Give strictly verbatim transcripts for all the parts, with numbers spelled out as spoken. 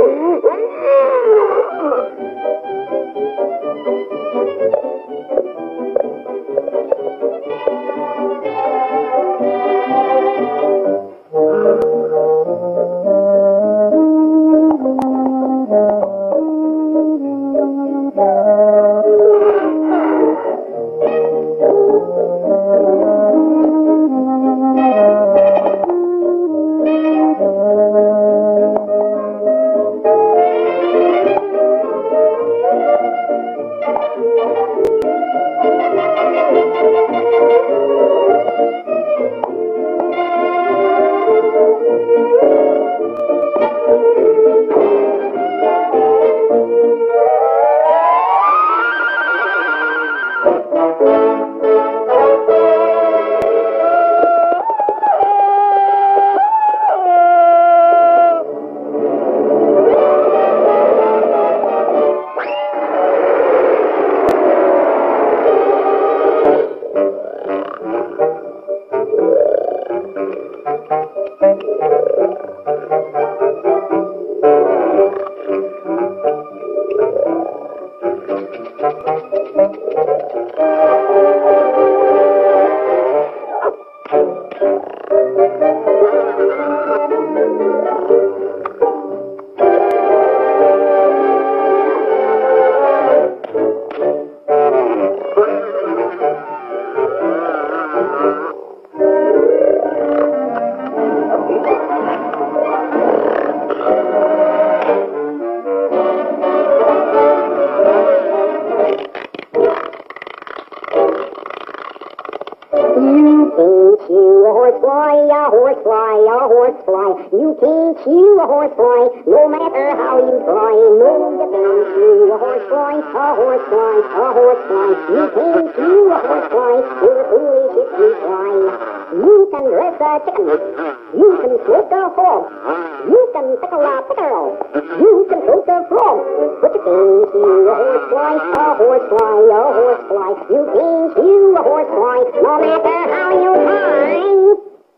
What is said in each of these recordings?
You can't shoe a horsefly, no matter how you try. No, you can't shoe a horsefly, a horsefly, a horsefly. You can't shoe a horsefly, you're foolish if you try. You can dress a chicken, you can smoke a hog, you can pickle a pickerel, you can cook a frog, but you can't shoe a horsefly, a horsefly, a horsefly. You can't shoe a horsefly, no matter how you try.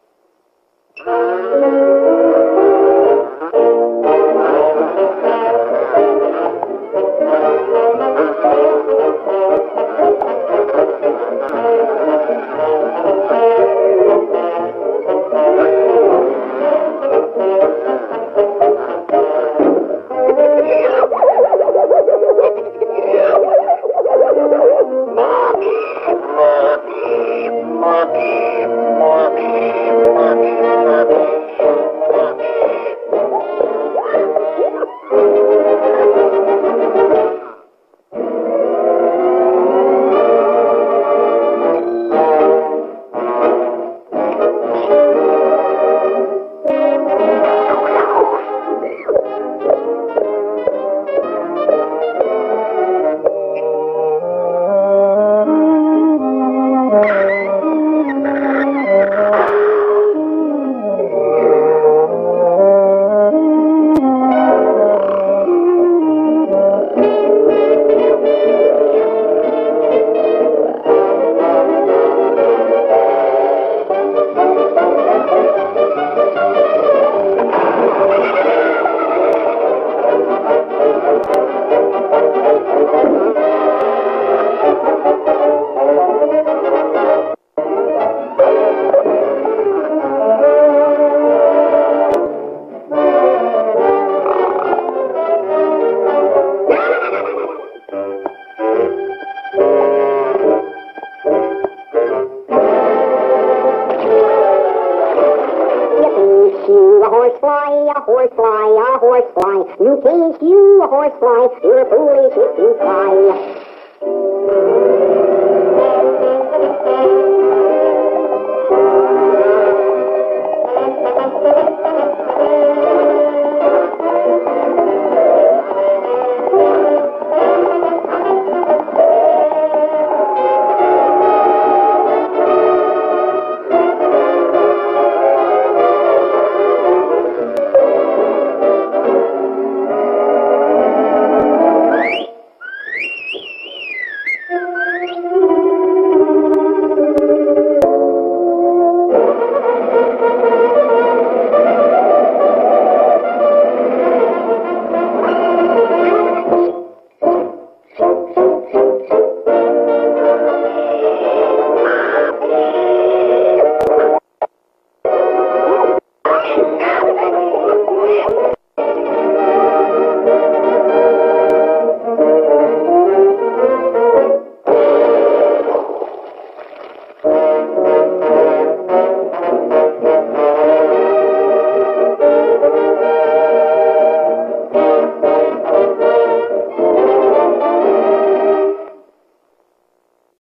You can't shoe a horsefly, you're foolish if you try.